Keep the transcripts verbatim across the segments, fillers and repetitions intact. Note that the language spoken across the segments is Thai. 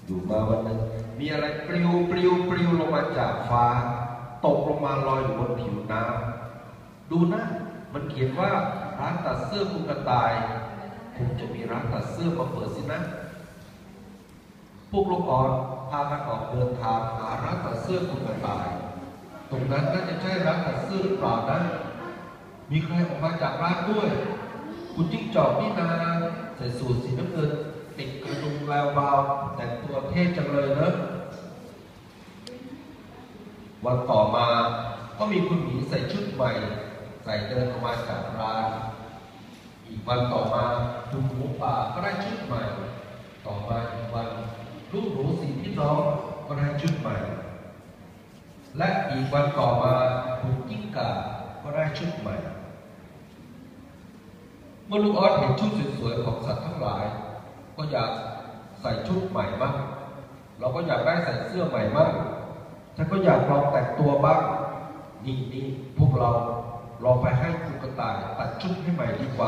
อยู่มาวันหนึ่งมีอะไรปลิวปลิวปลิวลงมาจากฟ้าตกลงมาลอยอยู่บนผิวน้ำดูนะมันเขียนว่าร้านตัดเสื้อคุณกระต่ายคงจะมีร้านตัดเสื้อมาเปิดสินะพวกลูกอ่อนพากันออกเดินทางหาร้านตัดเสื้อคุณกระต่ายตรงนั้นน่าจะใช่ร้านตัดเสื้อหรือเปล่านะมีใครออกมาจากร้านด้วยคุณจิ้งจอกนี่นาใส่สูทสีน้ำเงินติดกระดุมแวววาวแต่งตัวเท่จังเลยนะวันต่อมาก็มีคุณหมีใส่ชุดใหม่ใส่เดินออกมาจากร้านอีกวันต่อมาคุณหมูป่าก็ได้ชุดใหม่ต่อมาอีกวันลูกหนูสี่พี่น้องก็ได้ชุดใหม่และอีกวันต่อมาคุณกิ้งก่าก็ได้ชุดใหม่เมื่อลูกออสเห็นชุดสวยๆของสัตว์ทั้งหลายก็อยากใส่ชุดใหม่บ้างเราก็อยากได้ใส่เสื้อใหม่บ้างฉันก็อยากลองแต่งตัวบ้างนี่นี่พวกเราลองไปให้คุณกระต่ายตัดชุดให้ใหม่ดีกว่า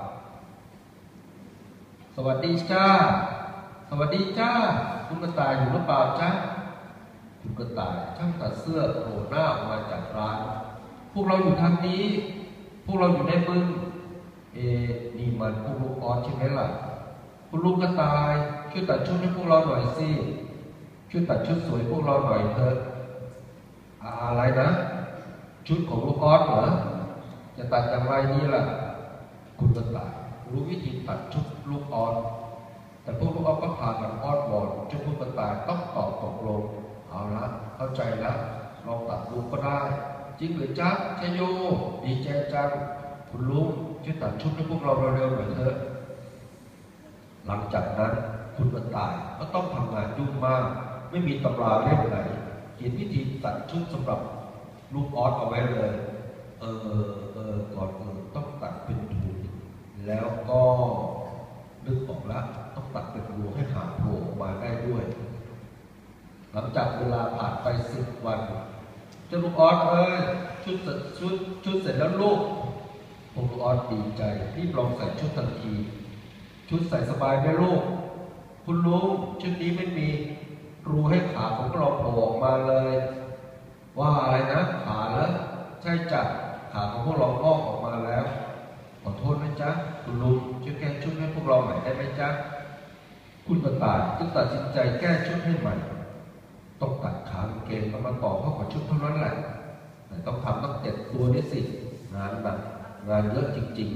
สวัสดีจ้าสวัสดีจ้าคุณกระต่ายอยู่หรือเปล่าจ้าคุณกระต่ายช่างตัดเสื้อโผล่หน้าออกมาจากร้านพวกเราอยู่ทางนี้พวกเราอยู่ในบึงเอนี่มันพวกลูกออสใช่ไหมล่ะคุณลุงกระต่ายช่วยตัดชุดให้พวกเราหน่อยสิช่วยตัดชุดสวยพวกเราหน่อยเถอะอะไรนะชุดของลูกออสเหรอจะตัดอย่างไรดีล่ะคุณกระต่ายรู้วิธีตัดชุดลูกออสแต่พวกลูกออสก็พากันอ้อนวอนจนคุณกระต่ายต้องตอบตกลงเอาละเข้าใจแล้วลองตัดดูก็ได้จริงหรือจ๊ะชโยดีใจจังคุณลุงช่วยตัดชุดให้พวกเราเร็วๆหน่อยเถอะหลังจากนั้นคุณกระต่ายก็ต้องทำงานยุ่งมากไม่มีตำราเล่มไหนเขียนวิธีตัดชุดสำหรับลูกออสเอาไว้เลยเออเออก่อนอื่นต้องตัดเป็นทูแล้วก็นึกออกแล้วต้องตัดเป็นรูให้หางโผล่ออกมาได้ด้วยหลังจากเวลาผ่านไปสิบวันเจ้าลูกออสเอ้ยชุดชุดชุดเสร็จแล้วลูกพวกลูกออสดีใจรีบลองใส่ชุดทันทีชุดใส่สบายไหมลูกคุณลุงชุดนี้ไม่มีรูให้ขาของเราโผล่ออกมาเลยว่าอะไรนะขาแล้วใช่จ้ะขาของพวกเรางอกออกมาแล้วขอโทษนะจ๊ะคุณลุงช่วยแก้ชุดให้พวกเราใหม่ได้ไหมจ๊ะคุณกระต่ายจึงตัดสินใจแก้ชุดให้ใหม่ต้องตัดขากางเกงมาต่อเข้ากับชุดเท่านั้นแหละแต่ต้องทำตั้งเจ็ดตัวนี่สิงานหนักงานเยอะจริง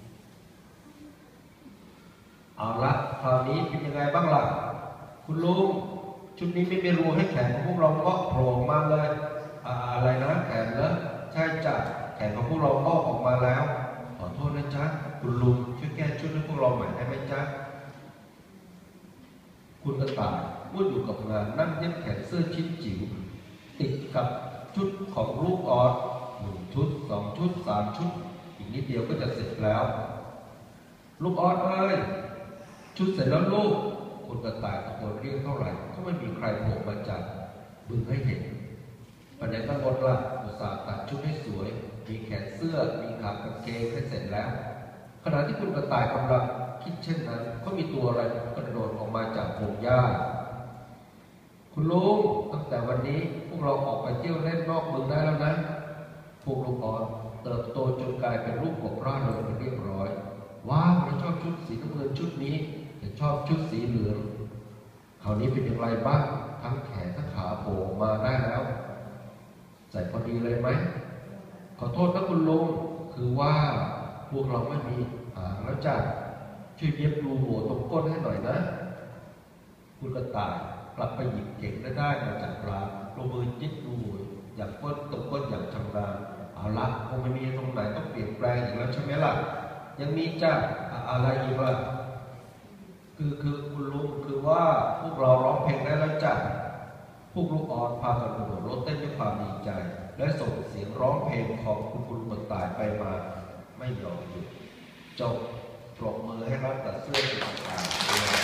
ๆเอาละคราวนี้เป็นยังไงบ้างล่ะคุณลุงชุดนี้ไม่มีรูให้แขนของพวกเราก็โผล่มาเลยอะไรนะแขนเหรอใช่จ้ะแขนของพวกเราก็ออกมาแล้วขอโทษนะจ๊ะคุณลุงช่วยแก้ชุดให้พวกเราใหม่ได้ไหมจ๊ะคุณกระต่ายพูดอยู่กับงานนั่งเย็บแขนเสื้อชิ้นจิ๋วติดกับชุดของลูกออสหนึ่งชุดสองชุดสามชุดอีกนิดเดียวก็จะเสร็จแล้วลูกออสเอ้ยชุดเสร็จแล้วลูกคุณกระต่ายตะโกนเรียกเท่าไหร่ก็ไม่มีใครโผล่มาจากบึงให้เห็นปัญญาตั้งบนละอุตส่าห์ตัดชุดให้สวยมีแขนเสื้อมีขากางเกงให้เสร็จแล้วขณะที่คุณกระต่ายกำลังคิดเช่นนั้นก็มีตัวอะไรกระโดดออกมาจากพงหญ้าคุณลุงตั้งแต่วันนี้พวกเราออกไปเที่ยวเล่นนอกบึงได้แล้วนะพวกลูกอ่อนเติบโตจนกลายเป็นลูกกบร่าเริงไปเรียบร้อยว้าวเราชอบชุดสีน้ำเงินชุดนี้แต่ชอบชุดสีเหลืองคราวนี้เป็นอย่างไรบ้างทั้งแขนทั้งขาโผล่มาได้แล้วใส่พอดีเลยไหมขอโทษนะคุณลุงคือว่าพวกเราไม่มีหางแล้วจ้ะช่วยเย็บรูโหว่ตรงก้นให้หน่อยนะคุณกระต่ายกลับไปหยิบเก่งได้ได้มาจากร้านลงมือยึดรูโหว่อย่างก้นตรงก้นอย่างชำนาญเอาละคงไม่มีตรงไหนต้องเปลี่ยนแปลงอีกแล้วใช่ไหมล่ะยังมีจ้ะอะไรอีกล่ะคือคือคุณลุงคือว่าพวกเราร้องเพลงได้แล้วจ้ะพวกลูกอ่อนพากันกระโดดรถเต้นด้วยความดีใจและส่งเสียงร้องเพลงของคุณคุณกระต่ายไปมาไม่ยอมหยุดจบปรบมือให้รับตัดเสื้อสีขาว